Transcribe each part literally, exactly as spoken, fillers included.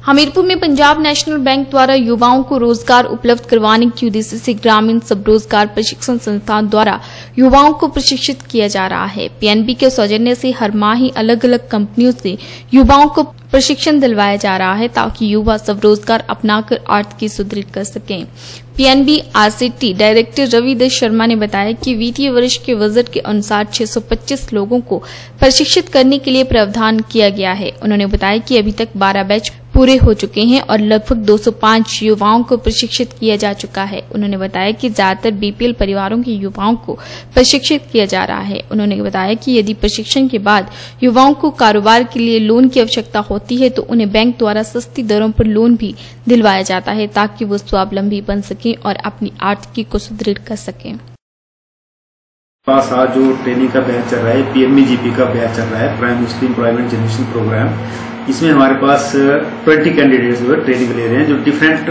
हमीरपुर में Punjab national bank द्वारा युवाओं को रोजगार उपलब्ध करवाने के उद्देश्य से ग्रामीण सब रोजगार प्रशिक्षण संस्थान द्वारा युवाओं को प्रशिक्षित किया जा रहा है। पीएनबी के सौजन्य से हर माह ही अलग अलग कंपनियों से युवाओं को प्रशिक्षण दिलवाया जा रहा है ताकि युवा स्वरोजगार अपनाकर आर्थिकी सुदृढ़ कर सकें। PNB RCT director Ravi Dutt Sharma ने बताया कि वित्तीय वर्ष के बजट के अनुसार छह सौ पच्चीस लोगों को प्रशिक्षित करने के लिए प्रावधान किया गया है। उन्होंने बताया कि अभी तक बारह बैच पूरे हो चुके हैं और लगभग दो सौ पाँच युवाओं को प्रशिक्षित किया जा चुका है। उन्होंने बताया कि ज्यादातर बीपीएल परिवारों के युवाओं को प्रशिक्षित किया जा रहा है। उन्होंने बताया कि यदि प्रशिक्षण के बाद युवाओं को कारोबार के लिए लोन की आवश्यकता होती है तो उन्हें बैंक द्वारा सस्ती दरों पर लोन भी दिलवाया जाता है ताकि वो स्वावलंबी बन सकें और अपनी आर्थिकी को सुदृढ़ कर सकें। पास आज जो ट्रेनिंग का बैच चल रहा है, पीएमईजीपी का बैच चल रहा है, prime minister employment generation programme. इसमें हमारे पास बीस कैंडिडेट्स जो है ट्रेनिंग ले रहे हैं, जो डिफरेंट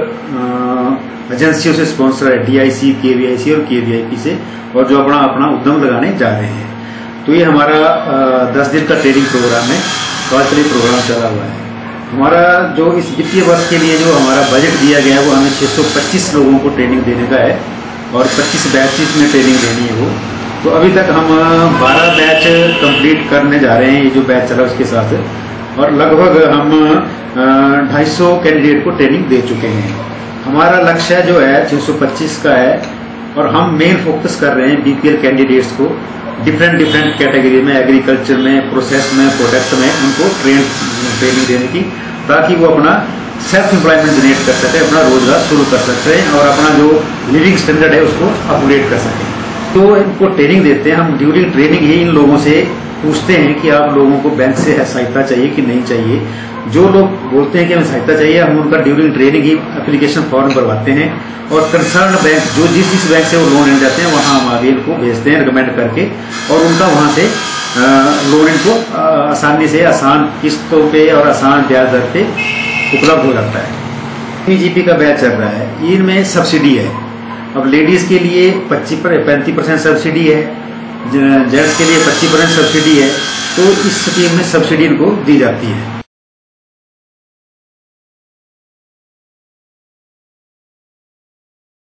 एजेंसियों से स्पॉन्सर है, डीआईसी, केवीआईसी और केवीआईपी से, और जो अपना अपना उद्यम लगाने जा रहे हैं। तो ये हमारा आ, दस दिन का ट्रेनिंग प्रोग्राम है, आज के लिए प्रोग्राम चला हुआ है। हमारा जो इस वित्तीय वर्ष के लिए जो हमारा बजट दिया गया है वो हमें छह सौ पच्चीस लोगों को ट्रेनिंग देने का है और पच्चीस बैचेस में ट्रेनिंग देनी है वो। तो अभी तक हम बारह बैच कंप्लीट करने जा रहे हैं, ये जो बैच चला उसके साथ, और लगभग हम ढाई सौ कैंडिडेट को ट्रेनिंग दे चुके हैं। हमारा लक्ष्य जो है छह सौ पच्चीस का है और हम मेन फोकस कर रहे हैं बीपीएल कैंडिडेट्स को डिफरेंट डिफरेंट कैटेगरी में, एग्रीकल्चर में, प्रोसेस में, प्रोडक्ट में उनको ट्रेन ट्रेनिंग देने की, ताकि वो अपना सेल्फ एम्प्लॉयमेंट जनरेट कर सके, अपना रोजगार शुरू कर सकते हैं और अपना जो लिविंग स्टैंडर्ड है उसको अपग्रेड कर सकें। तो इनको ट्रेनिंग देते हैं हम। ड्यूरिंग ट्रेनिंग ही इन लोगों से पूछते हैं कि आप लोगों को बैंक से सहायता चाहिए कि नहीं चाहिए। जो लोग बोलते हैं कि हमें सहायता चाहिए, हम उनका ड्यूरिंग ट्रेनिंग ही एप्लीकेशन फॉर्म भरवाते हैं और कंसर्न बैंक जो जिस जिस बैंक से वो लोन लेने जाते हैं वहां हम आगे इनको भेजते हैं रिकमेंड करके, और उनका वहां से लोन इनको आसानी से आसान किस्तों पे और आसान ब्याज दर पे उपलब्ध हो जाता है। पीजीपी का बैच चल रहा है, इनमें सब्सिडी है। अब लेडीज के लिए पच्चीस पैंतीस परसेंट सब्सिडी है, जेंट्स के लिए पच्चीस परसेंट सब्सिडी है। तो इस स्कीम में सब्सिडी इनको दी जाती है।